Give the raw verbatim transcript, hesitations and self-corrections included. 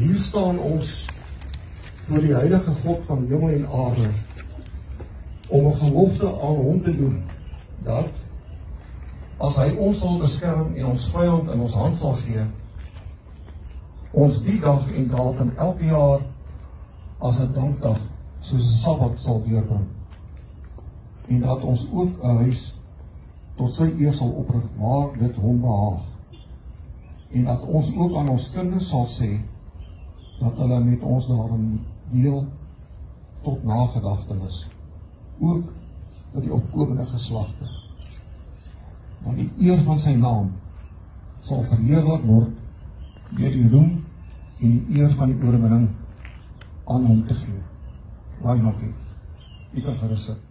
Hier staan ons voor die heilige God van hemel en aarde om 'n gelofte aan hom te doen dat as hy ons sal beskerm en ons vyand in ons hand sal gee, ons die dag en datum elke jaar as 'n dankdag soos 'n Sabbat sal deurbring, en dat ons ook 'n huis tot sy eer sal oprig waar dit hom behaag, en dat ons ook aan ons kinders sal sê dat hulle met ons daarin deel tot nagedagtenis, ook vir die opkomende geslagte. Dat die eer van sy naam sal verheerlik word deur die roem en die eer van die oorwinning aan hom te gee. Laai maak jy. Jy kan gerus sit.